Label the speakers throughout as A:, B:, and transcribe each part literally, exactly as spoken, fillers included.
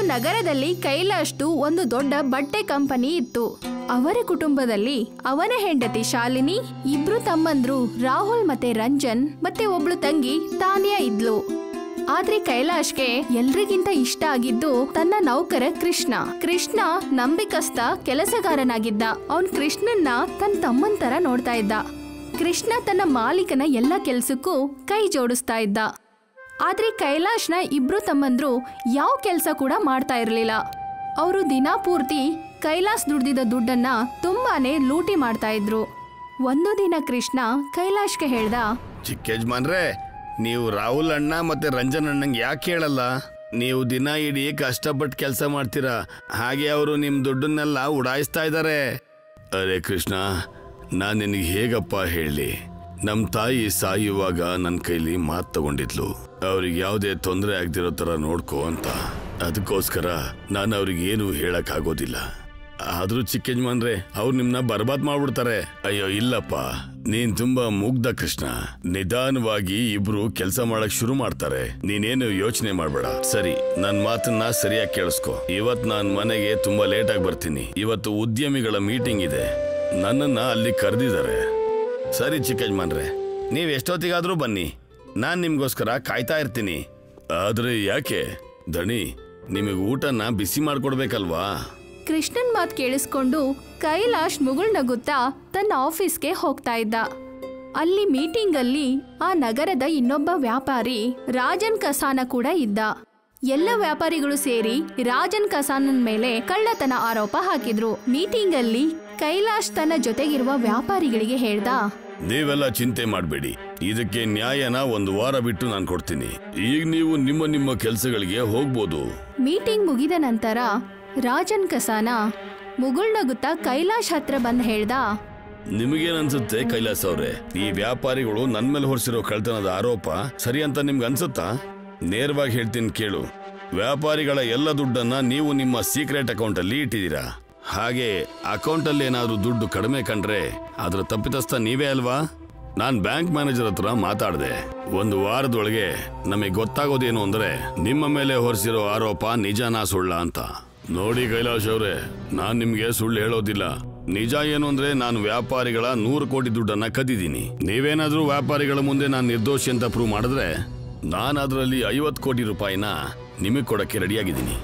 A: ನಗರದಲ್ಲಿ ಕೈಲಾಶ್ದು ಒಂದು ದೊಡ್ಡ ಬಟ್ಟೆ ಕಂಪನಿ ಇತ್ತು. ಅವರ ಕುಟುಂಬದಲ್ಲಿ ಅವನ ಹೆಂಡತಿ ಶಾಲಿನಿ, ಇಬ್ರು ತಮ್ಮಂದ್ರು ರಾಹುಲ್ ಮತ್ತೆ ರಂಜನ್, ಮತ್ತೆ ಒಬ್ಳು ತಂಗಿ ತಾನಿಯಾ ಇದ್ಲು. ಆದ್ರೆ ಕೈಲಾಶ್ಗೆ ಎಲ್ರಿಗಿಂತ ಇಷ್ಟ ಆಗಿದ್ದು ತನ್ನ ನೌಕರ ಕೃಷ್ಣ. ಕೃಷ್ಣ ನಂಬಿಕಸ್ಥ ಕೆಲಸಗಾರನಾಗಿದ್ದ. ಅವನ್ ಕೃಷ್ಣನ್ನ ತನ್ನ ತಮ್ಮನ್ ತರ ನೋಡ್ತಾ ಇದ್ದ. ಕೃಷ್ಣ ತನ್ನ ಮಾಲೀಕನ ಎಲ್ಲ ಕೆಲ್ಸಕ್ಕೂ ಕೈ ಜೋಡಿಸ್ತಾ ಇದ್ದ. ಆದ್ರೆ ಕೈಲಾಶ್ನ ಇಬ್ರು ತಮ್ಮಂದ್ರು ಯಾವ ಕೆಲ್ಸ ಕೂಡ ಮಾಡ್ತಾ ಇರ್ಲಿಲ್ಲ. ಅವರು ದಿನಾ ಪೂರ್ತಿ ಕೈಲಾಶ್ ದುಡ್ದಿದ್ದ ದುಡ್ಡನ್ನ ತುಂಬಾನೇ ಲೂಟಿ ಮಾಡ್ತಾ ಇದ್ರು. ಒಂದು ದಿನ ಕೃಷ್ಣ ಕೈಲಾಶ್ಗೆ ಹೇಳ್ದ,
B: ಚಿಕ್ಕ ಯಜಮಾನ್ರೆ, ನೀವು ರಾಹುಲ್ ಅಣ್ಣ ಮತ್ತೆ ರಂಜನ್ ಅಣ್ಣಂಗೆ ಯಾಕೆ ಹೇಳಲ್ಲ? ನೀವು ದಿನ ಇಡೀ ಕಷ್ಟಪಟ್ಟು ಕೆಲಸ ಮಾಡ್ತೀರಾ, ಹಾಗೆ ಅವರು ನಿಮ್ ದುಡ್ಡನ್ನೆಲ್ಲ ಉಡಾಯಿಸ್ತಾ ಇದ್ದಾರೆ. ಅರೆ ಕೃಷ್ಣ, ನಾನು ನಿನಗೆ ಹೇಗಪ್ಪ ಹೇಳಿ? ನಮ್ಮ ತಾಯಿ ಸಾಯುವಾಗ ನನ್ನ ಕೈಲಿ ಮಾತು ತಗೊಂಡಿದ್ಲು, ಅವ್ರಿಗೆ ಯಾವುದೇ ತೊಂದರೆ ಆಗ್ದಿರೋ ತರ ನೋಡ್ಕೋ ಅಂತ. ಅದಕ್ಕೋಸ್ಕರ ನಾನು ಅವ್ರಿಗೆ ಏನು ಹೇಳಕ್ ಆಗೋದಿಲ್ಲ. ಆದ್ರೂ ಚಿಕ್ಕ ಯಜಮಾನ್ರೆ, ಅವ್ರು ನಿಮ್ನ ಬರ್ಬಾದ್ ಮಾಡ್ಬಿಡ್ತಾರೆ. ಅಯ್ಯೋ ಇಲ್ಲಪ್ಪ, ನೀನ್ ತುಂಬಾ ಮುಗ್ಧ ಕೃಷ್ಣ. ನಿಧಾನವಾಗಿ ಇಬ್ರು ಕೆಲಸ ಮಾಡಕ್ ಶುರು ಮಾಡ್ತಾರೆ. ನೀನೇನು ಯೋಚನೆ ಮಾಡ್ಬೇಡ. ಸರಿ, ನನ್ ಮಾತನ್ನ ಸರಿಯಾಗಿ ಕೇಳಿಸ್ಕೊ. ಇವತ್ ನಾನ್ ಮನೆಗೆ ತುಂಬಾ ಲೇಟ್ ಆಗಿ ಬರ್ತೀನಿ. ಇವತ್ತು ಉದ್ಯಮಿಗಳ ಮೀಟಿಂಗ್ ಇದೆ, ನನ್ನನ್ನ ಅಲ್ಲಿ ಕರೆದಿದ್ದಾರೆ. ಸರಿ ಚಿಕ್ಕ ಯಜಮಾನ್ರೆ, ನೀವ್ ಎಷ್ಟೊತ್ತಿಗಾದ್ರೂ ಬನ್ನಿ, ನಾನ್ ನಿಮ್ಗೋಸ್ಕರ ಕಾಯ್ತಾ ಇರ್ತೀನಿ. ಆದ್ರೆ ಯಾಕೆ ದಣಿ, ನಿಮಗೆ ಊಟನ ಬಿಸಿ ಮಾಡ್ಕೊಡ್ಬೇಕಲ್ವಾ?
A: ಕೃಷ್ಣನ್ ಮಾತ್ ಕೇಳಿಸ್ಕೊಂಡು ಕೈಲಾಶ್ ಮುಗುಳ್ನಗುತ್ತಾ ತನ್ನ ಆಫೀಸ್ಗೆ ಹೋಗ್ತಾ ಇದ್ದ. ಅಲ್ಲಿ ಮೀಟಿಂಗ್ ಅಲ್ಲಿ ಆ ನಗರದ ಇನ್ನೊಬ್ಬ ವ್ಯಾಪಾರಿ ರಾಜನ್ ಕಸಾನ ಕೂಡ ಇದ್ದ. ಎಲ್ಲ ವ್ಯಾಪಾರಿಗಳು ಸೇರಿ ರಾಜನ್ ಕಸಾನನ್ ಮೇಲೆ ಕಳ್ಳತನ ಆರೋಪ ಹಾಕಿದ್ರು. ಮೀಟಿಂಗ್ ಅಲ್ಲಿ ಕೈಲಾಶ್ ತನ್ನ ಜೊತೆಗಿರುವ ವ್ಯಾಪಾರಿಗಳಿಗೆ ಹೇಳ್ದ,
B: ನೀವೆಲ್ಲ ಚಿಂತೆ ಮಾಡಬೇಡಿ, ಇದಕ್ಕೆ ನ್ಯಾಯನ ಒಂದು ವಾರ ಬಿಟ್ಟು ನಾನು ಕೊಡ್ತೀನಿ. ಈಗ ನೀವು ನಿಮ್ಮ ನಿಮ್ಮ ಕೆಲಸಗಳಿಗೆ ಹೋಗ್ಬೋದು.
A: ಮೀಟಿಂಗ್ ಮುಗಿದ ನಂತರ ರಾಜನ್ ಕಸಾನ ಮುಗುಳ್ನಗುತ್ತಾ ಕೈಲಾಶ್ ಹತ್ರ ಬಂದ್ ಹೇಳ್ದ,
B: ನಿಮಗೇನನ್ಸುತ್ತೆ ಕೈಲಾಶ್ ಅವ್ರೆ, ಈ ವ್ಯಾಪಾರಿಗಳು ನನ್ ಮೇಲೆ ಹೊರಿಸಿರೋ ಕಳ್ತನದ ಆರೋಪ ಸರಿ ಅಂತ ನಿಮ್ಗೆ ಅನ್ಸುತ್ತಾ? ನೇರವಾಗಿ ಹೇಳ್ತೀನಿ ಕೇಳು. ವ್ಯಾಪಾರಿಗಳ ಎಲ್ಲ ದುಡ್ಡನ್ನ ನೀವು ನಿಮ್ಮ ಸೀಕ್ರೆಟ್ ಅಕೌಂಟ್ ಅಲ್ಲಿ ಇಟ್ಟಿದ್ದೀರಾ. ಹಾಗೆ ಅಕೌಂಟ್ ಅಲ್ಲಿ ಏನಾದ್ರೂ ದುಡ್ಡು ಕಡಿಮೆ ಕಂಡ್ರೆ ಅದ್ರ ತಪ್ಪಿತಸ್ಥ ನೀವೇ ಅಲ್ವಾ? ನಾನ್ ಬ್ಯಾಂಕ್ ಮ್ಯಾನೇಜರ್ ಹತ್ರ ಮಾತಾಡ್ದೆ. ಒಂದು ವಾರದೊಳಗೆ ನಮಗೆ ಗೊತ್ತಾಗೋದೇನು ಅಂದ್ರೆ ನಿಮ್ಮ ಮೇಲೆ ಹೊರಿಸಿರೋ ಆರೋಪ ನಿಜನಾ ಸುಳ್ಳ ಅಂತ. ನೋಡಿ ಕೈಲಾಶ್ ಅವ್ರೆ, ನಾನ್ ನಿಮ್ಗೆ ಸುಳ್ಳು ಹೇಳೋದಿಲ್ಲ. ನಿಜ ಏನು ಅಂದ್ರೆ ನಾನು ವ್ಯಾಪಾರಿಗಳ ನೂರು ಕೋಟಿ ದುಡ್ಡನ್ನ ಕದ್ದಿದ್ದೀನಿ. ನೀವೇನಾದ್ರೂ ವ್ಯಾಪಾರಿಗಳ ಮುಂದೆ ನಾನು ನಿರ್ದೋಷಿ ಅಂತ ಪ್ರೂವ್ ಮಾಡಿದ್ರೆ ನಾನು ಅದರಲ್ಲಿ ಐವತ್ತು ಕೋಟಿ ರೂಪಾಯಿನ ನಿಮಗೆ ಕೊಡಕ್ಕೆ ರೆಡಿಯಾಗಿದ್ದೀನಿ.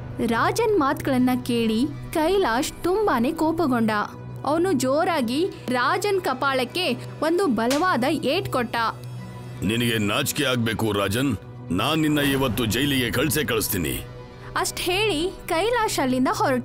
A: ರಾಜನ್ ಮಾತುಗಳನ್ನ ಕೇಳಿ ಕೈಲಾಶ್ ತುಂಬಾನೇ ಕೋಪಗೊಂಡ. ಅವನು ಜೋರಾಗಿ ರಾಜನ್ ಕಪಾಳಕ್ಕೆ ಒಂದು ಬಲವಾದ ಏಟ್ ಕೊಟ್ಟ.
B: ನಿನಗೆ ನಾಚಿಕೆ ಆಗ್ಬೇಕು ರಾಜನ್, ನಾನ್ ನಿನ್ನ ಇವತ್ತು ಜೈಲಿಗೆ ಕಳ್ಸೇ ಕಳಿಸ್ತೀನಿ.
A: ಅಷ್ಟ್ ಹೇಳಿ ಕೈಲಾಶ್ ಅಲ್ಲಿಂದ ಹೊರಟ.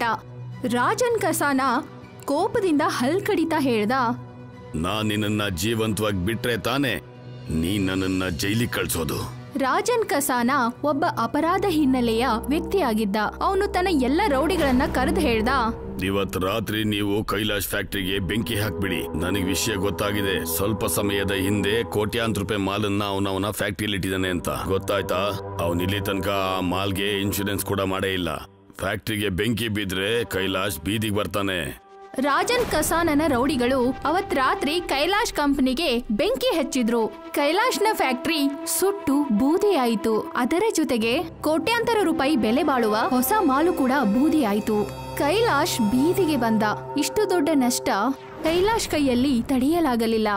A: ರಾಜನ್ ಕಸಾನ ಕೋಪದಿಂದ ಹಲ್ ಕಡಿತಾ ಹೇಳ್ದ,
B: ನಾನ್ ನಿನ್ನ ಜೀವಂತವಾಗಿ ಬಿಟ್ರೆ ತಾನೆ ನೀ ನನ್ನನ್ನ ಜೈಲಿಗೆ ಕಳ್ಸೋದು.
A: ರಾಜನ್ ಕಸಾನ ಒಬ್ಬ ಅಪರಾಧ ಹಿನ್ನೆಲೆಯ ವ್ಯಕ್ತಿಯಾಗಿದ್ದ. ಅವನು ತನ್ನ ಎಲ್ಲ ರೌಡಿಗಳನ್ನ ಕರೆದು ಹೇಳ್ದ,
B: ಇವತ್ ರಾತ್ರಿ ನೀವು ಕೈಲಾಶ್ ಫ್ಯಾಕ್ಟರಿಗೆ ಬೆಂಕಿ ಹಾಕ್ಬಿಡಿ. ನನಗೆ ವಿಷಯ ಗೊತ್ತಾಗಿದೆ. ಸ್ವಲ್ಪ ಸಮಯದ ಹಿಂದೆ ಕೋಟ್ಯಾಂತರ ರೂಪಾಯಿ ಮಾಲನ್ನ ಅವನವನ ಫ್ಯಾಕ್ಟರಿಯಲ್ಲಿ ಇಟ್ಟಿದ್ದಾನೆ ಅಂತ ಗೊತ್ತಾಯ್ತಾ? ಅವನ್ ಇಲ್ಲಿ ತನಕ ಆ ಮಾಲ್ಗೆ ಇನ್ಶೂರೆನ್ಸ್ ಕೂಡ ಮಾಡೇ ಇಲ್ಲ. ಫ್ಯಾಕ್ಟರಿಗೆ ಬೆಂಕಿ ಬಿದ್ರೆ ಕೈಲಾಶ್ ಬೀದಿಗೆ ಬರ್ತಾನೆ.
A: ರಾಜನ್ ಕಸಾನನ ರೌಡಿಗಳು ಅವತ್ ರಾತ್ರಿ ಕೈಲಾಶ್ ಕಂಪನಿಗೆ ಬೆಂಕಿ ಹಚ್ಚಿದ್ರು. ಕೈಲಾಶ್ನ ಫ್ಯಾಕ್ಟರಿ ಸುಟ್ಟು ಬೂದಿಯಾಯಿತು. ಅದರ ಜೊತೆಗೆ ಕೋಟ್ಯಾಂತರ ರೂಪಾಯಿ ಬೆಲೆ ಬಾಳುವ ಹೊಸ ಮಾಲು ಕೂಡ ಬೂದಿಯಾಯಿತು. ಕೈಲಾಶ್ ಬೀದಿಗೆ ಬಂದ. ಇಷ್ಟು ದೊಡ್ಡ ನಷ್ಟ ಕೈಲಾಶ್ ಕೈಯಲ್ಲಿ ತಡೆಯಲಾಗಲಿಲ್ಲ.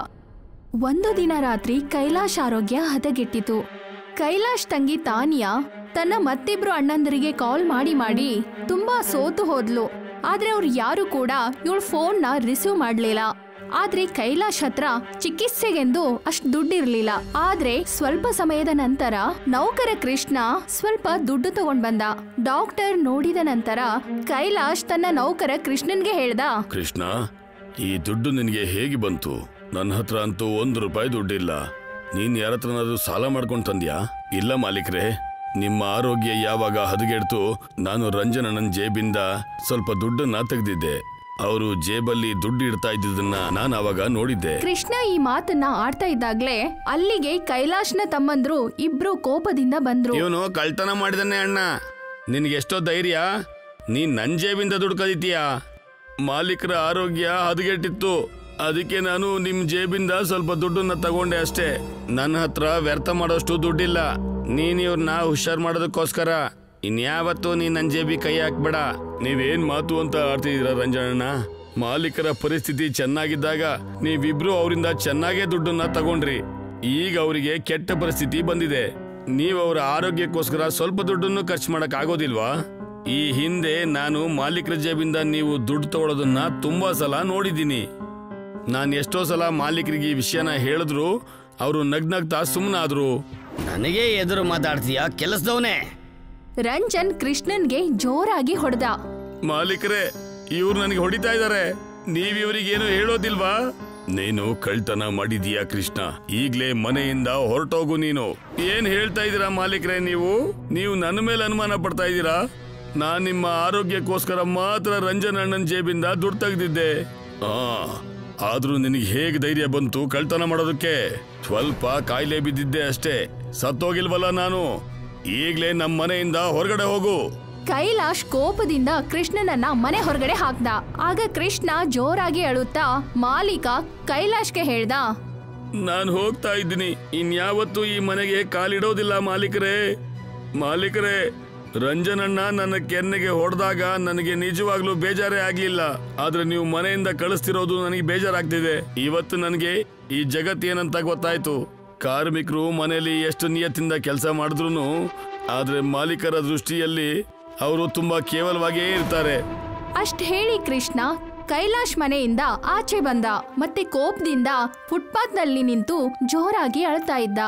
A: ಒಂದು ದಿನ ರಾತ್ರಿ ಕೈಲಾಶ್ ಆರೋಗ್ಯ ಹದಗೆಟ್ಟಿತು. ಕೈಲಾಶ್ ತಂಗಿ ತಾನಿಯಾ ತನ್ನ ಮತ್ತಿಬ್ರು ಅಣ್ಣಂದರಿಗೆ ಕಾಲ್ ಮಾಡಿ ಮಾಡಿ ತುಂಬಾ ಸೋತು ಹೋದ್ಲು. ಆದ್ರೆ ಅವ್ರು ಯಾರು ಕೂಡ ಇವಳ ಫೋನ್ ನ ರಿಸೀವ್ ಮಾಡ್ಲಿಲ್ಲ. ಆದ್ರೆ ಕೈಲಾಶ್ ಹತ್ರ ಚಿಕಿತ್ಸೆಗೆಂದು ಅಷ್ಟ್ ದುಡ್ಡಿರ್ಲಿಲ್ಲ. ಆದ್ರೆ ಸ್ವಲ್ಪ ಸಮಯದ ನಂತರ ನೌಕರ ಕೃಷ್ಣ ಸ್ವಲ್ಪ ದುಡ್ಡು ತಗೊಂಡ್ ಬಂದ. ಡಾಕ್ಟರ್ ನೋಡಿದ ನಂತರ ಕೈಲಾಶ್ ತನ್ನ ನೌಕರ ಕೃಷ್ಣನ್ಗೆ ಹೇಳ್ದ,
B: ಕೃಷ್ಣ, ಈ ದುಡ್ಡು ನಿನಗೆ ಹೇಗೆ ಬಂತು? ನನ್ನ ಹತ್ರ ಅಂತೂ ಒಂದು ರೂಪಾಯಿ ದುಡ್ಡಿಲ್ಲ. ನೀನ್ ಯಾರ ಹತ್ರನಾದ್ರೂ ಸಾಲ ಮಾಡ್ಕೊಂಡ್ ತಂದ್ಯಾ? ಇಲ್ಲ ಮಾಲೀಕ್ರೆ, ನಿಮ್ಮ ಆರೋಗ್ಯ ಯಾವಾಗ ಹದಗೆಡ್ತು ನಾನು ರಂಜನಣ್ಣನ ಜೇಬಿಂದ ಸ್ವಲ್ಪ ದುಡ್ಡನ್ನ ತೆಗೆದಿದ್ದೆ. ಅವರು ಜೇಬಲ್ಲಿ ದುಡ್ಡು ಇಡ್ತಾ ಇದ್ದದನ್ನ ನಾನು ಅವಾಗ ನೋಡಿದ್ದೆ.
A: ಕೃಷ್ಣ ಈ ಮಾತನ್ನ ಆಡ್ತಾ ಇದ್ದಾಗ್ಲೇ ಅಲ್ಲಿಗೆ ಕೈಲಾಶ್ನ ತಮ್ಮಂದ್ರು ಇಬ್ರು ಕೋಪದಿಂದ ಬಂದ್ರು.
B: ಇವನು ಕಳ್ತನ ಮಾಡಿದಾನೆ ಅಣ್ಣ, ನಿನ್ಗೆ ಎಷ್ಟೋ ಧೈರ್ಯ? ನೀನ್ ನನ್ ಜೇಬಿಂದ ದುಡ್ಡು ಕದೀತೀಯಾ? ಮಾಲೀಕರ ಆರೋಗ್ಯ ಹದಗೆಟ್ಟಿತ್ತು, ಅದಕ್ಕೆ ನಾನು ನಿಮ್ ಜೇಬಿಂದ ಸ್ವಲ್ಪ ದುಡ್ಡನ್ನ ತಗೊಂಡೆ ಅಷ್ಟೇ. ನನ್ನ ಹತ್ರ ವ್ಯರ್ಥ ಮಾಡೋಷ್ಟು ದುಡ್ಡಿಲ್ಲ. ನೀನ್ ಇವ್ರನ್ನ ಹುಷಾರ್ ಮಾಡೋದಕ್ಕೋಸ್ಕರ ಇನ್ಯಾವತ್ತೂ ನೀನ್ ನನ್ ಜೇಬಿ ಕೈ ಹಾಕ್ಬೇಡ. ನೀವೇನ್ ಮಾತು ಅಂತ ಆಡ್ತಿದ್ದೀರಾ ರಂಜನಣ್ಣ? ಮಾಲೀಕರ ಪರಿಸ್ಥಿತಿ ಚೆನ್ನಾಗಿದ್ದಾಗ ನೀವಿಬ್ರು ಅವರಿಂದ ಚೆನ್ನಾಗೇ ದುಡ್ಡನ್ನ ತಗೊಂಡ್ರಿ. ಈಗ ಅವರಿಗೆ ಕೆಟ್ಟ ಪರಿಸ್ಥಿತಿ ಬಂದಿದೆ. ನೀವು ಅವರ ಆರೋಗ್ಯಕ್ಕೋಸ್ಕರ ಸ್ವಲ್ಪ ದುಡ್ಡನ್ನು ಖರ್ಚು ಮಾಡಕ್ ಆಗೋದಿಲ್ವಾ? ಈ ಹಿಂದೆ ನಾನು ಮಾಲೀಕರ ಜೇಬಿಂದ ನೀವು ದುಡ್ಡು ತಗೊಳ್ಳೋದನ್ನ ತುಂಬಾ ಸಲ ನೋಡಿದ್ದೀನಿ. ನಾನು ಎಷ್ಟೋ ಸಲ ಮಾಲೀಕರಿಗೆ ಈ ವಿಷಯನ ಹೇಳಿದ್ರು ಅವರು ನಗ್ನಗ್ತಾ ಸುಮ್ಮನಾದ್ರು.
C: ನನಗೆ ಎದುರು ಮಾತಾಡ್ತೀಯಾ ಕೆಲಸದವನೇ?
A: ರಂಜನ್ ಕೃಷ್ಣನ್ಗೆ ಜೋರಾಗಿ ಹೊಡೆದ.
B: ಮಾಲೀಕರೇ, ಇವ್ರು ನನಗೆ ಹೊಡಿತಾ ಇದ್ದಾರೆ. ನೀವ್ ಇವ್ರಿಗೇನು ಹೇಳೋದಿಲ್ವಾ? ನೀನು ಕಳ್ತನ ಮಾಡಿದೀಯಾ ಕೃಷ್ಣ? ಈಗ್ಲೇ ಮನೆಯಿಂದ ಹೊರಟೋಗು. ನೀನು ಏನ್ ಹೇಳ್ತಾ ಇದ್ದೀರಾ ಮಾಲೀಕರೇ? ನೀವು ನೀವು ನನ್ನ ಮೇಲೆ ಅನುಮಾನ ಪಡ್ತಾ ಇದ್ದೀರಾ? ನಾನ್ ನಿಮ್ಮ ಆರೋಗ್ಯಕ್ಕೋಸ್ಕರ ಮಾತ್ರ ರಂಜನ್ ಅಣ್ಣನ ಜೇಬಿಂದ ದುಡ್ಡು ತೆಗೆದಿದ್ದೆ. ಆ ಆದ್ರೂ ನಿನಗೆ ಹೇಗ್ ಧೈರ್ಯ ಬಂತು ಕಳ್ತನ ಮಾಡೋದಕ್ಕೆ? ಸ್ವಲ್ಪ ಕಾಯಿಲೆ ಬಿದ್ದಿದ್ದೆ ಅಷ್ಟೇ, ಸತ್ತೋಗಿಲ್ವಲ್ಲ ನಾನು. ಈಗ್ಲೇ ನಮ್ಮ ಮನೆಯಿಂದ ಹೊರಗಡೆ ಹೋಗು.
A: ಕೈಲಾಶ್ ಕೋಪದಿಂದ ಕೃಷ್ಣನನ್ನ ಮನೆ ಹೊರಗಡೆ ಹಾಕ್ದ. ಆಗ ಕೃಷ್ಣ ಜೋರಾಗಿ ಅಳುತ್ತಾ ಮಾಲೀಕ ಕೈಲಾಶ್ಗೆ ಹೇಳ್ದ,
B: ನಾನು ಹೋಗ್ತಾ ಇದ್ದೀನಿ. ಇನ್ಯಾವತ್ತೂ ಈ ಮನೆಗೆ ಕಾಲಿಡೋದಿಲ್ಲ ಮಾಲೀಕರೇ. ಮಾಲೀಕರೇ, ರಂಜನಣ್ಣ ನನ್ನ ಕೆನ್ನೆಗೆ ಹೊಡೆದಾಗ ನನಗೆ ನಿಜವಾಗ್ಲೂ ಬೇಜಾರೇ ಆಗ್ಲಿಲ್ಲ. ಆದ್ರೆ ನೀವು ಮನೆಯಿಂದ ಕಳಿಸ್ತಿರೋದು ನನಗೆ ಬೇಜಾರಾಗ್ತಿದೆ. ಇವತ್ತು ನನಗೆ ಈ ಜಗತ್ತೇನಂತ ಗೊತ್ತಾಯ್ತು. ಕಾರ್ಮಿಕರು ಮನೆಯಲ್ಲಿ ಎಷ್ಟು ನಿಯತ್ತಿಂದ ಕೆಲಸ ಮಾಡಿದ್ರು ಆದ್ರೆ ಮಾಲೀಕರ ದೃಷ್ಟಿಯಲ್ಲಿ ಅವರು ತುಂಬಾ ಕೇವಲವಾಗಿಯೇ ಇರ್ತಾರೆ.
A: ಅಷ್ಟ್ ಹೇಳಿ ಕೃಷ್ಣ ಕೈಲಾಶ್ ಮನೆಯಿಂದ ಆಚೆ ಬಂದ. ಮತ್ತೆ ಕೋಪದಿಂದ ಫುಟ್ಪಾತ್ ನಲ್ಲಿ ನಿಂತು ಜೋರಾಗಿ ಅಳ್ತಾ ಇದ್ದ.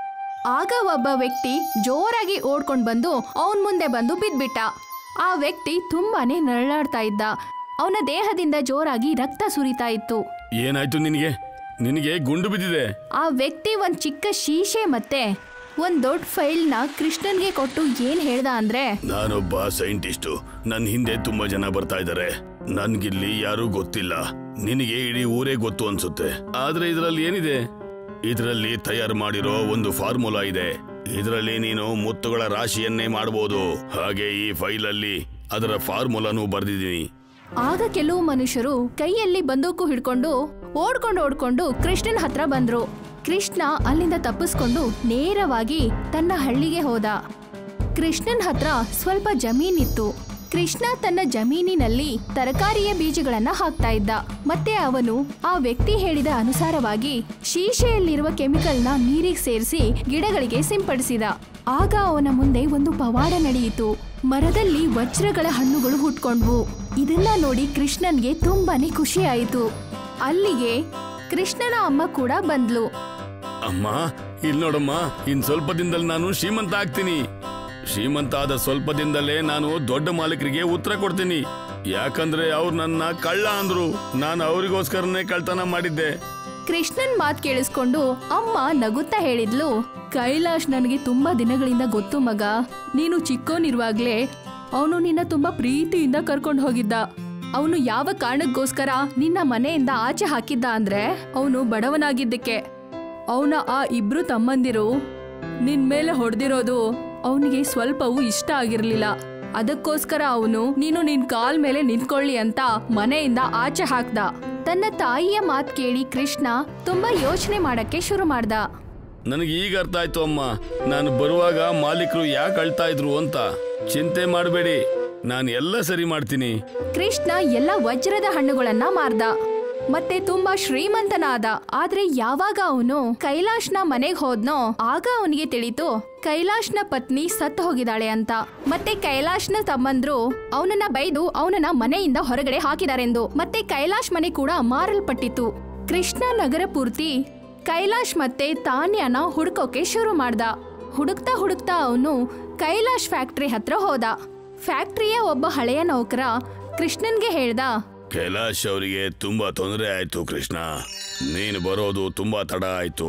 A: ಆಗ ಒಬ್ಬ ವ್ಯಕ್ತಿ ಜೋರಾಗಿ ಓಡ್ಕೊಂಡ್ ಬಂದು ಅವನ್ ಮುಂದೆ ಬಂದು ಬಿದ್ಬಿಟ್ಟ. ಆ ವ್ಯಕ್ತಿ ತುಂಬಾನೇ ನರಳಾಡ್ತಾ ಇದ್ದ. ಅವನ ದೇಹದಿಂದ ಜೋರಾಗಿ ರಕ್ತ ಸುರಿತಾ ಇತ್ತು.
B: ಏನಾಯ್ತು ನಿನಗೆ? ನಿನಗೆ ಗುಂಡು ಬಿದ್ದಿದೆ.
A: ಆ ವ್ಯಕ್ತಿ ಒಂದ್ ಚಿಕ್ಕ ಶೀಶೆ ಮತ್ತೆ ಒಂದ್ ದೊಡ್ಡ ಫೈಲ್ ನ ಕೃಷ್ಣನ್ಗೆ ಕೊಟ್ಟು ಏನ್ ಹೇಳ್ದ ಅಂದ್ರೆ,
B: ನಾನೊಬ್ಬ ಸೈಂಟಿಸ್ಟು. ನನ್ ಹಿಂದೆ ತುಂಬಾ ಜನ ಬರ್ತಾ ಇದ್ದಾರೆ. ನನ್ಗಿಲ್ಲಿ ಯಾರೂ ಗೊತ್ತಿಲ್ಲ. ನಿನಗೆ ಇಡೀ ಊರೇ ಗೊತ್ತು ಅನ್ಸುತ್ತೆ. ಆದ್ರೆ ಇದ್ರಲ್ಲಿ ಏನಿದೆ? ಇದರಲ್ಲಿ ತಯಾರು ಮಾಡಿರೋ ಒಂದು ಫಾರ್ಮುಲಾ ಇದೆ. ಇದರಲ್ಲಿ ನೀನು ಮುತ್ತುಗಳ ರಾಶಿಯನ್ನೇ ಮಾಡಬಹುದು. ಹಾಗೆ ಈ ಫೈಲ್ ಅಲ್ಲಿ ಅದರ ಫಾರ್ಮುಲಾನು ಬರ್ದಿದ್ದೀನಿ.
A: ಆಗ ಕೆಲವು ಮನುಷ್ಯರು ಕೈಯಲ್ಲಿ ಬಂದೂಕು ಹಿಡ್ಕೊಂಡು ಓಡ್ಕೊಂಡು ಓಡ್ಕೊಂಡು ಕೃಷ್ಣನ್ ಹತ್ರ ಬಂದ್ರು. ಕೃಷ್ಣ ಅಲ್ಲಿಂದ ತಪ್ಪಿಸ್ಕೊಂಡು ನೇರವಾಗಿ ತನ್ನ ಹಳ್ಳಿಗೆ ಹೋದ. ಕೃಷ್ಣನ್ ಹತ್ರ ಸ್ವಲ್ಪ ಜಮೀನಿತ್ತು. ಕೃಷ್ಣ ತನ್ನ ಜಮೀನಿನಲ್ಲಿ ತರಕಾರಿಯ ಬೀಜಗಳನ್ನ ಹಾಕ್ತಾ ಇದ್ದ. ಮತ್ತೆ ಅವನು ಆ ವ್ಯಕ್ತಿ ಹೇಳಿದ ಅನುಸಾರವಾಗಿ ಶೀಶೆಯಲ್ಲಿರುವ ಕೆಮಿಕಲ್ನ ನೀರಿಗೆ ಸೇರಿಸಿ ಗಿಡಗಳಿಗೆ ಸಿಂಪಡಿಸಿದ. ಆಗ ಅವನ ಮುಂದೆ ಒಂದು ಪವಾಡ ನಡೆಯಿತು. ಮರದಲ್ಲಿ ವಜ್ರಗಳ ಹಣ್ಣುಗಳು ಹುಟ್ಕೊಂಡ್ವು. ಇದನ್ನ ನೋಡಿ ಕೃಷ್ಣನ್ಗೆ ತುಂಬಾನೇ ಖುಷಿ ಆಯಿತು. ಅಲ್ಲಿಗೆ ಕೃಷ್ಣನ ಅಮ್ಮ ಕೂಡ ಬಂದ್ಲು.
B: ಅಮ್ಮ, ಇಲ್ಲಿ ನೋಡಮ್ಮ, ಇನ್ ಸ್ವಲ್ಪ ದಿನದಲ್ಲಿ ನಾನು ಶ್ರೀಮಂತ ಆಗ್ತೀನಿ. ಶ್ರೀಮಂತ ಆದ ಸ್ವಲ್ಪ ದಿನದಲ್ಲೇ ನಾನು ದೊಡ್ಡ ಮಾಲೀಕರಿಗೆ ಉತ್ತರ ಕೊಡ್ತೀನಿ. ಯಾಕಂದ್ರೆ ಅವ್ರು ನನ್ನ ಕಳ್ಳ ಅಂದ್ರು. ನಾನು ಅವರಿಗೋಸ್ಕರನೇ ಕಳ್ತನ ಮಾಡಿದ್ದೆ.
A: ಕೃಷ್ಣನ್ ಮಾತ್ ಕೇಳಿಸ್ಕೊಂಡು ಅಮ್ಮ ನಗುತ್ತಾ ಹೇಳಿದ್ಲು, ಕೈಲಾಶ್ ನನಗೆ ತುಂಬಾ ದಿನಗಳಿಂದ ಗೊತ್ತು ಮಗ. ನೀನು ಚಿಕ್ಕೋನಿರುವಾಗ್ಲೇ ಅವನು ನಿನ್ನ ತುಂಬಾ ಪ್ರೀತಿಯಿಂದ ಕರ್ಕೊಂಡು ಹೋಗಿದ್ದ. ಅವನು ಯಾವ ಕಾರಣಕ್ಕೋಸ್ಕರ ನಿನ್ನ ಮನೆಯಿಂದ ಆಚೆ ಹಾಕಿದ್ದ ಅಂದ್ರೆ ಅವನು ಬಡವನಾಗಿದ್ದಕ್ಕೆ. ಅವನ ಆ ಇಬ್ರು ತಮ್ಮಂದಿರು ನಿನ್ ಮೇಲೆ ಹೊಡೆದಿರೋದು ಅವನಿಗೆ ಸ್ವಲ್ಪವೂ ಇಷ್ಟ ಆಗಿರ್ಲಿಲ್ಲ. ಅದಕ್ಕೋಸ್ಕರ ಅವನು ನೀನು ನಿನ್ ಕಾಲ್ ಮೇಲೆ ನಿಂತ್ಕೊಳ್ಳಿ ಅಂತ ಮನೆಯಿಂದ ಆಚೆ ಹಾಕ್ದ. ತನ್ನ ತಾಯಿಯ ಮಾತ್ ಕೇಳಿ ಕೃಷ್ಣ ತುಂಬಾ ಯೋಚನೆ ಮಾಡಕ್ಕೆ ಶುರು ಮಾಡ್ದ.
B: ನನಗೆ ಈಗ ಅರ್ಥ ಆಯ್ತು ಅಮ್ಮ, ನಾನು ಬರುವಾಗ ಮಾಲೀಕರು ಯಾಕೆ ಅಳ್ತಾ ಇದ್ರು ಅಂತ. ಚಿಂತೆ ಮಾಡಬೇಡಿ, ನಾನು ಎಲ್ಲ ಸರಿ ಮಾಡ್ತೀನಿ.
A: ಕೃಷ್ಣ ಎಲ್ಲ ವಜ್ರದ ಹಣ್ಣುಗಳನ್ನ ಮಾರ್ದ. ಮತ್ತೆ ತುಂಬಾ ಶ್ರೀಮಂತನಾದ. ಆದ್ರೆ ಯಾವಾಗ ಅವನು ಕೈಲಾಶ್ನ ಮನೆಗೆ ಹೋದ್ನೋ ಆಗ ಅವನಿಗೆ ತಿಳಿತು ಕೈಲಾಶ್ನ ಪತ್ನಿ ಸತ್ತು ಹೋಗಿದ್ದಾಳೆ ಅಂತ. ಮತ್ತೆ ಕೈಲಾಶ್ನ ತಮ್ಮಂದ್ರು ಅವನನ್ನ ಬೈದು ಅವನನ್ನ ಮನೆಯಿಂದ ಹೊರಗಡೆ ಹಾಕಿದಾರೆಂದು. ಮತ್ತೆ ಕೈಲಾಶ್ ಮನೆ ಕೂಡ ಮಾರಲ್ಪಟ್ಟಿತ್ತು. ಕೃಷ್ಣ ನಗರ ಪೂರ್ತಿ ಕೈಲಾಶ್ ಮತ್ತೆ ತಾನ್ಯನ ಹುಡುಕೋಕೆ ಶುರು ಮಾಡ್ದ. ಹುಡುಕ್ತಾ ಹುಡುಕ್ತಾ ಅವನು ಕೈಲಾಶ್ ಫ್ಯಾಕ್ಟ್ರಿ ಹತ್ರ ಹೋದ. ಫ್ಯಾಕ್ಟ್ರಿಯ ಒಬ್ಬ ಹಳೆಯ ನೌಕರ ಕೃಷ್ಣನ್ಗೆ ಹೇಳ್ದ,
B: ಕೈಲಾಶ್ ಅವರಿಗೆ ತುಂಬಾ ತೊಂದರೆ ಆಯ್ತು ಕೃಷ್ಣ. ನೀನು ಬರೋದು ತುಂಬಾ ತಡ ಆಯ್ತು.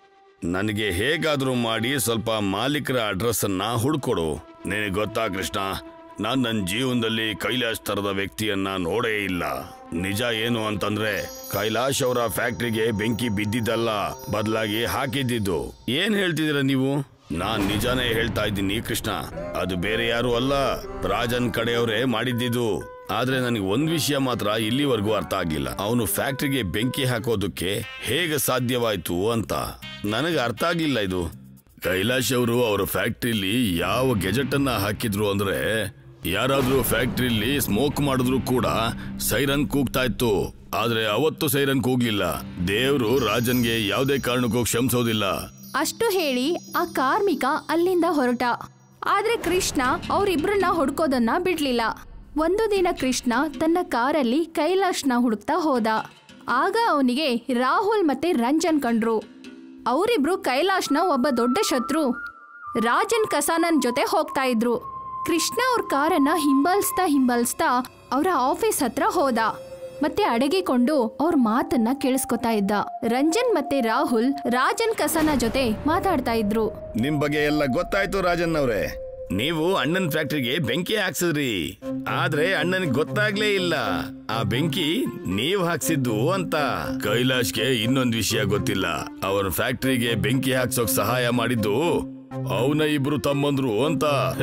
B: ನನಗೆ ಹೇಗಾದ್ರೂ ಮಾಡಿ ಸ್ವಲ್ಪ ಮಾಲೀಕರ ಅಡ್ರೆಸ್ ಅನ್ನ ಹುಡ್ಕೊಡು. ನಿನಗೆ ಗೊತ್ತಾ ಕೃಷ್ಣ, ನಾನ್ ನನ್ನ ಜೀವನದಲ್ಲಿ ಕೈಲಾಶ್ ತರದ ವ್ಯಕ್ತಿಯನ್ನ ನೋಡೇ ಇಲ್ಲ. ನಿಜ ಏನು ಅಂತಂದ್ರೆ ಕೈಲಾಶ್ ಅವರ ಫ್ಯಾಕ್ಟ್ರಿಗೆ ಬೆಂಕಿ ಬಿದ್ದಿದ್ದಲ್ಲ, ಬದಲಾಗಿ ಹಾಕಿದ್ದಿದ್ದು. ಏನ್ ಹೇಳ್ತಿದ್ದೀರಾ ನೀವು? ನಾನ್ ನಿಜಾನೇ ಹೇಳ್ತಾ ಇದ್ದೀನಿ ಕೃಷ್ಣ. ಅದು ಬೇರೆ ಯಾರು ಅಲ್ಲ, ರಾಜನ್ ಕಡೆಯವರೇ ಮಾಡಿದ್ದಿದ್ದು. ಆದ್ರೆ ನನಗೆ ಒಂದ್ ವಿಷಯ ಮಾತ್ರ ಇಲ್ಲಿವರೆಗೂ ಅರ್ಥ ಆಗಿಲ್ಲ. ಅವನು ಫ್ಯಾಕ್ಟ್ರಿಗೆ ಬೆಂಕಿ ಹಾಕೋದಕ್ಕೆ ಹೇಗೆ ಸಾಧ್ಯವಾಯ್ತು ಅಂತ ನನಗೆ ಅರ್ಥ ಆಗ್ಲಿಲ್ಲ. ಇದು ಕೈಲಾಶ್ ಅವರು ಅವರ ಫ್ಯಾಕ್ಟ್ರಿಲಿ ಯಾವ ಗೆಜೆಟ್ ಅನ್ನ ಹಾಕಿದ್ರು ಅಂದ್ರೆ ಯಾರಾದ್ರೂ ಫ್ಯಾಕ್ಟ್ರಿಲಿ ಸ್ಮೋಕ್ ಮಾಡಿದ್ರು ಕೂಡ ಸೈರನ್ ಕೂಗ್ತಾ ಇತ್ತು. ಆದ್ರೆ ಅವತ್ತು ಸೈರನ್ ಕೂಗ್ಲಿಲ್ಲ. ದೇವ್ರು ರಾಜನ್ಗೆ ಯಾವುದೇ ಕಾರಣಕ್ಕೂ ಕ್ಷಮಿಸೋದಿಲ್ಲ.
A: ಅಷ್ಟು ಹೇಳಿ ಆ ಕಾರ್ಮಿಕ ಅಲ್ಲಿಂದ ಹೊರಟ. ಆದ್ರೆ ಕೃಷ್ಣ ಅವರಿಬ್ರನ್ನ ಹುಡ್ಕೋದನ್ನ ಬಿಡ್ಲಿಲ್ಲ. ಒಂದು ದಿನ ಕೃಷ್ಣ ತನ್ನ ಕಾರಲ್ಲಿ ಕೈಲಾಶ್ನ ಹುಡುಕ್ತಾ ಹೋದ. ಆಗ ಅವನಿಗೆ ರಾಹುಲ್ ಮತ್ತೆ ರಂಜನ್ ಕಂಡ್ರು. ಅವರಿಬ್ರು ಕೈಲಾಶ್ನ ಒಬ್ಬ ದೊಡ್ಡ ಶತ್ರು ರಾಜನ್ ಕಸಾನನ್ ಜೊತೆ ಹೋಗ್ತಾ ಇದ್ರು. ಕೃಷ್ಣ ಅವ್ರ ಕಾರನ್ನ ಹಿಂಬಾಲಿಸ್ತಾ ಹಿಂಬಾಲಿಸ್ತಾ ಅವರ ಆಫೀಸ್ ಹತ್ರ ಹೋದ ಮತ್ತೆ ಅಡಗಿಕೊಂಡು ಅವ್ರ ಮಾತನ್ನ ಕೇಳಿಸ್ಕೊತಾ ಇದ್ದ. ರಂಜನ್ ಮತ್ತೆ ರಾಹುಲ್ ರಾಜನ್ ಕಸಾನ ಜೊತೆ ಮಾತಾಡ್ತಾ ಇದ್ರು.
B: ನಿಮ್ ಬಗ್ಗೆ ಎಲ್ಲ ಗೊತ್ತಾಯ್ತು ರಾಜನ್ ಅವ್ರೆ. ನೀವು ಅಣ್ಣನ್ ಫ್ಯಾಕ್ಟ್ರಿಗೆ ಬೆಂಕಿ ಹಾಕ್ಸಿದ್ರಿ, ಆದ್ರೆ ಅಣ್ಣನಿಗೆ ಗೊತ್ತಾಗ್ಲೇ ಇಲ್ಲ ಆ ಬೆಂಕಿ ನೀವ್ ಹಾಕ್ಸಿದ್ದು ಅಂತ. ಕೈಲಾಶ್ಗೆ ಇನ್ನೊಂದ್ ವಿಷಯ ಗೊತ್ತಿಲ್ಲ. ಅವನ ಫ್ಯಾಕ್ಟ್ರಿಗೆ ಬೆಂಕಿ ಹಾಕ್ಸೋಕ್ ಸಹಾಯ ಮಾಡಿದ್ದು ಅವನ ಇಬ್ರು ತಮ್ಮಂದ್ರು ಅಂತ.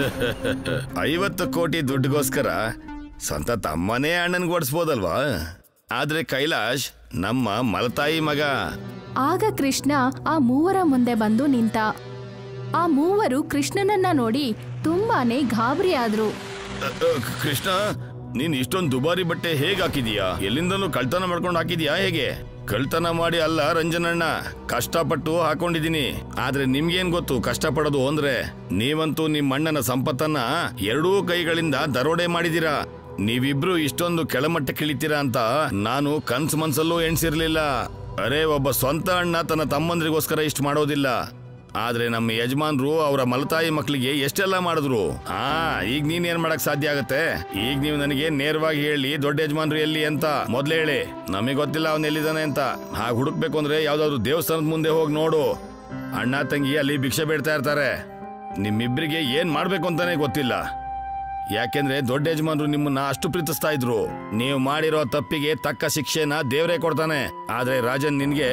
B: ಐವತ್ತು ಕೋಟಿ ದುಡ್ಡುಗೋಸ್ಕರ ಸ್ವಂತ ತಮ್ಮನೇ ಅಣ್ಣನ್ಗೆ ಓಡಿಸ್ಬೋದಲ್ವಾ? ಆದ್ರೆ ಕೈಲಾಶ್ ನಮ್ಮ ಮಲತಾಯಿ ಮಗ.
A: ಆಗ ಕೃಷ್ಣ ಆ ಮೂವರ ಮುಂದೆ ಬಂದು ನಿಂತ. ಆ ಮೂವರು ಕೃಷ್ಣನನ್ನ ನೋಡಿ ತುಂಬಾನೇ ಗಾಬರಿ ಆದ್ರು.
B: ಕೃಷ್ಣ, ನೀನ್ ಇಷ್ಟೊಂದು ದುಬಾರಿ ಬಟ್ಟೆ ಹೇಗ್ ಹಾಕಿದೀಯಾ? ಎಲ್ಲಿಂದನೂ ಕಳ್ತನ ಮಾಡ್ಕೊಂಡು ಹಾಕಿದ್ಯಾ ಹೇಗೆ? ಕಳ್ತನ ಮಾಡಿ ಅಲ್ಲ ರಂಜನಣ್ಣ, ಕಷ್ಟಪಟ್ಟು ಹಾಕೊಂಡಿದೀನಿ. ಆದ್ರೆ ನಿಮ್ಗೇನ್ ಗೊತ್ತು ಕಷ್ಟಪಡೋದು ಅಂದ್ರೆ? ನೀವಂತೂ ನಿಮ್ಮ ಅಣ್ಣನ ಸಂಪತ್ತನ್ನ ಎರಡೂ ಕೈಗಳಿಂದ ದರೋಡೆ ಮಾಡಿದೀರಾ. ನೀವಿಬ್ರು ಇಷ್ಟೊಂದು ಕೆಳಮಟ್ಟಕ್ಕೆ ಇಳಿತೀರಾ ಅಂತ ನಾನು ಕನ್ಸ್ ಮನ್ಸಲ್ಲೂ ಎಣ್ಸಿರ್ಲಿಲ್ಲ. ಅರೆ, ಒಬ್ಬ ಸ್ವಂತ ಅಣ್ಣ ತನ್ನ ತಮ್ಮಂದ್ರಿಗೋಸ್ಕರ ಇಷ್ಟು ಮಾಡೋದಿಲ್ಲ. ಆದ್ರೆ ನಮ್ಮ ಯಜಮಾನ್ರು ಅವರ ಮಲತಾಯಿ ಮಕ್ಕಳಿಗೆ ಎಷ್ಟೆಲ್ಲ ಮಾಡಿದ್ರು. ಆ ಈಗ ನೀನ್ ಏನ್ ಮಾಡಕ್ ಸಾಧ್ಯ ಆಗತ್ತೆ? ಈಗ ನೀವು ನನಗೆ ನೇರವಾಗಿ ಹೇಳಿ ದೊಡ್ಡ ಯಜಮಾನ್ರು ಎಲ್ಲಿ ಅಂತ ಮೊದ್ಲೇ ಹೇಳಿ. ನಮಗೆ ಗೊತ್ತಿಲ್ಲ ಅವನ್ ಎಲ್ಲಿದ್ದಾನೆ ಅಂತ. ಹಾಗೆ ಹುಡುಕ್ಬೇಕು ಅಂದ್ರೆ ಯಾವ್ದಾದ್ರು ದೇವಸ್ಥಾನದ ಮುಂದೆ ಹೋಗಿ ನೋಡು. ಅಣ್ಣ ತಂಗಿ ಅಲ್ಲಿ ಭಿಕ್ಷೆ ಬೇಡ್ತಾ ಇರ್ತಾರೆ. ನಿಮ್ಮಿಬ್ರಿಗೆ ಏನ್ ಮಾಡ್ಬೇಕು ಅಂತಾನೆ ಗೊತ್ತಿಲ್ಲ. ಯಾಕೆಂದ್ರೆ ದೊಡ್ಡ ಯಜಮಾನ್ರು ನಿಮ್ಮನ್ನ ಅಷ್ಟು ಪ್ರೀತಿಸ್ತಾ ಇದ್ರು. ನೀವು ಮಾಡಿರೋ ತಪ್ಪಿಗೆ ತಕ್ಕ ಶಿಕ್ಷೆನ ದೇವರೇ ಕೊಡ್ತಾನೆ. ಆದ್ರೆ ರಾಜನ್, ನಿನ್ಗೆ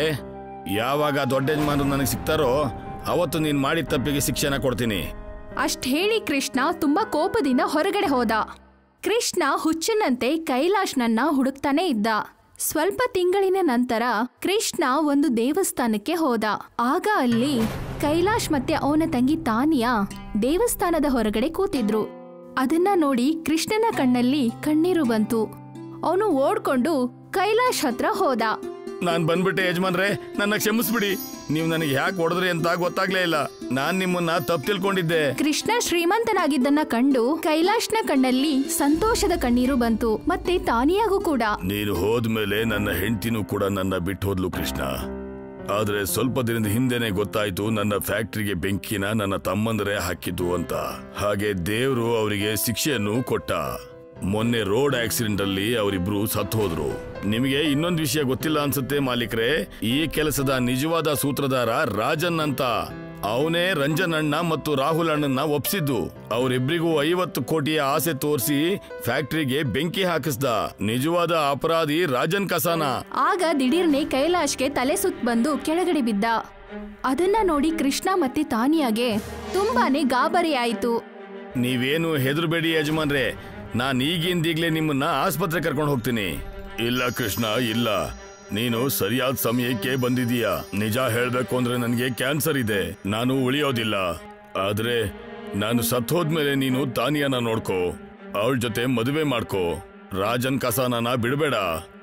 B: ಯಾವಾಗ ದೊಡ್ಡ ಯಜಮಾನ್ರು ನನಗೆ ಸಿಗ್ತಾರೋ ಅವತ್ತು ನೀನ್ ಮಾಡಿದ ತಪ್ಪಿಗೆ ಶಿಕ್ಷೆನ ಕೊಡ್ತೀನಿ.
A: ಅಷ್ಟ್ ಹೇಳಿ ಕೃಷ್ಣ ತುಂಬಾ ಕೋಪದಿಂದ ಹೊರಗಡೆ ಹೋದ. ಕೃಷ್ಣ ಹುಚ್ಚನಂತೆ ಕೈಲಾಶ್ನನ್ನ ಹುಡುಕ್ತಾನೆ ಇದ್ದ. ಸ್ವಲ್ಪ ತಿಂಗಳಿನ ನಂತರ ಕೃಷ್ಣ ಒಂದು ದೇವಸ್ಥಾನಕ್ಕೆ ಹೋದ. ಆಗ ಅಲ್ಲಿ ಕೈಲಾಶ್ ಮತ್ತೆ ಅವನ ತಂಗಿ ತಾನಿಯಾ ದೇವಸ್ಥಾನದ ಹೊರಗಡೆ ಕೂತಿದ್ರು. ಅದನ್ನ ನೋಡಿ ಕೃಷ್ಣನ ಕಣ್ಣಲ್ಲಿ ಕಣ್ಣೀರು ಬಂತು. ಅವನು ಓಡ್ಕೊಂಡು ಕೈಲಾಶ್ ಹತ್ರ ಹೋದ.
B: ನಾನ್ ಬಂದ್ಬಿಟ್ಟೆ ಯಜಮಾನ್ರೆ, ನನ್ನ ಕ್ಷಮಿಸ್ಬಿಡಿ. ನೀವು ನನಗೆ ಯಾಕೆ ಹೊಡೆದ್ರಿ ಅಂತ ಗೊತ್ತಾಗ್ಲೇ ಇಲ್ಲ. ನಾನ್ ನಿಮ್ಮನ್ನ ತಪ್ಪು ತಿಳ್ಕೊಂಡಿದ್ದೆ.
A: ಕೃಷ್ಣ ಶ್ರೀಮಂತನಾಗಿದ್ದನ್ನ ಕಂಡು ಕೈಲಾಶ್ನ ಕಣ್ಣಲ್ಲಿ ಸಂತೋಷದ ಕಣ್ಣೀರು ಬಂತು. ಮತ್ತೆ ತಾನಿಯಾಗೂ ಕೂಡ.
B: ನೀನು ಹೋದ್ಮೇಲೆ ನನ್ನ ಹೆಂಡತಿನೂ ಕೂಡ ನನ್ನ ಬಿಟ್ಟು ಹೋದ್ಲು ಕೃಷ್ಣ. ಆದ್ರೆ ಸ್ವಲ್ಪ ದಿನದ ಹಿಂದೆನೆ ಗೊತ್ತಾಯ್ತು ನನ್ನ ಫ್ಯಾಕ್ಟ್ರಿಗೆ ಬೆಂಕಿನ ನನ್ನ ತಮ್ಮಂದರೇ ಹಾಕಿದ್ದು ಅಂತ. ಹಾಗೆ ದೇವ್ರು ಅವರಿಗೆ ಶಿಕ್ಷೆಯನ್ನು ಕೊಟ್ಟ. ಮೊನ್ನೆ ರೋಡ್ ಆಕ್ಸಿಡೆಂಟ್ ಅಲ್ಲಿ ಅವರಿಬ್ರು ಸತ್ತು ಹೋದ್ರು. ನಿಮಗೆ ಇನ್ನೊಂದು ವಿಷಯ ಗೊತ್ತಿಲ್ಲ ಅನ್ಸುತ್ತೆ ಮಾಲೀಕರೇ. ಈ ಕೆಲಸದ ನಿಜವಾದ ಸೂತ್ರಧಾರ ರಾಜನ್ ಅಂತ. ಅವನೇ ರಂಜನ್ ಅಣ್ಣ ಮತ್ತು ರಾಹುಲ್ ಅಣ್ಣನ್ನ ಒಪ್ಸಿದ್ದು. ಅವರಿಬ್ರಿಗೂ ಐವತ್ತು ಕೋಟಿಯ ಆಸೆ ತೋರಿಸಿ ಫ್ಯಾಕ್ಟ್ರಿಗೆ ಬೆಂಕಿ ಹಾಕಿಸ್ದ ನಿಜವಾದ ಅಪರಾಧಿ ರಾಜನ್ ಕಸಾನ.
A: ಆಗ ದಿಢೀರ್ನೆ ಕೈಲಾಶ್ಗೆ ತಲೆ ಸುತ್ತ ಬಂದು ಕೆಳಗಡೆ ಬಿದ್ದ. ಅದನ್ನ ನೋಡಿ ಕೃಷ್ಣ ಮತ್ತೆ ತಾನಿಯಾಗೆ ತುಂಬಾನೇ ಗಾಬರಿ ಆಯ್ತು.
B: ನೀವೇನು ಹೆದರ್ಬೇಡಿ ಯಜಮಾನ್ರೆ, ನಾನ್ ಈಗಿಂದೀಗ್ಲೇ ನಿಮ್ಮನ್ನ ಆಸ್ಪತ್ರೆ ಕರ್ಕೊಂಡು ಹೋಗ್ತೀನಿ. ಇಲ್ಲ ಕೃಷ್ಣ, ಇಲ್ಲ. ನೀನು ಸರಿಯಾದ ಸಮಯಕ್ಕೆ ಬಂದಿದೀಯ. ನಿಜ ಹೇಳ್ಬೇಕು ಅಂದ್ರೆ ನನಗೆ ಕ್ಯಾನ್ಸರ್ ಇದೆ. ನಾನು ಉಳಿಯೋದಿಲ್ಲ. ಆದ್ರೆ ನಾನು ಸತ್ ಹೋದ್ಮೇಲೆ ನೀನು ತಾನಿಯನ್ನ ನೋಡ್ಕೋ, ಅವಳ ಜೊತೆ ಮದುವೆ ಮಾಡ್ಕೋ. ರಾಜನ್ ಕಸಾನನ ಬಿಡಬೇಡ.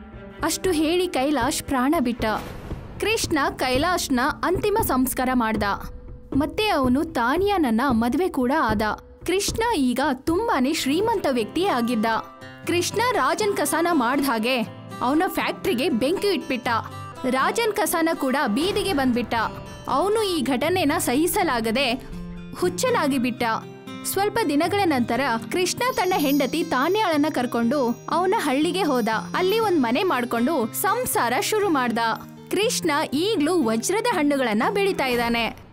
A: ಅಷ್ಟು ಹೇಳಿ ಕೈಲಾಶ್ ಪ್ರಾಣ ಬಿಟ್ಟ. ಕೃಷ್ಣ ಕೈಲಾಶ್ನ ಅಂತಿಮ ಸಂಸ್ಕಾರ ಮಾಡ್ದ. ಮತ್ತೆ ಅವನು ತಾನಿಯಾನನ್ನ ಮದುವೆ ಕೂಡ ಆದ. ಕೃಷ್ಣ ಈಗ ತುಂಬಾನೇ ಶ್ರೀಮಂತ ವ್ಯಕ್ತಿ ಆಗಿದ್ದ. ಕೃಷ್ಣ ರಾಜನ್ ಕಸಾನ ಮಾಡ್ದ ಹಾಗೆ ಅವನ ಫ್ಯಾಕ್ಟ್ರಿಗೆ ಬೆಂಕಿ ಇಟ್ಬಿಟ್ಟ. ರಾಜನ್ ಕಸಾನ ಕೂಡ ಬೀದಿಗೆ ಬಂದ್ಬಿಟ್ಟ. ಅವನು ಈ ಘಟನೆನ ಸಹಿಸಲಾಗದೆ ಹುಚ್ಚನಾಗಿ ಬಿಟ್ಟ. ಸ್ವಲ್ಪ ದಿನಗಳ ನಂತರ ಕೃಷ್ಣ ತನ್ನ ಹೆಂಡತಿ ತಾನ್ಯಾಳನ್ನ ಕರ್ಕೊಂಡು ಅವನ ಹಳ್ಳಿಗೆ ಹೋದ. ಅಲ್ಲಿ ಒಂದ್ ಮನೆ ಮಾಡ್ಕೊಂಡು ಸಂಸಾರ ಶುರು ಮಾಡ್ದ. ಕೃಷ್ಣ ಈಗ್ಲೂ ವಜ್ರದ ಹಣ್ಣುಗಳನ್ನ ಬೆಳಿತಾ ಇದ್ದಾನೆ.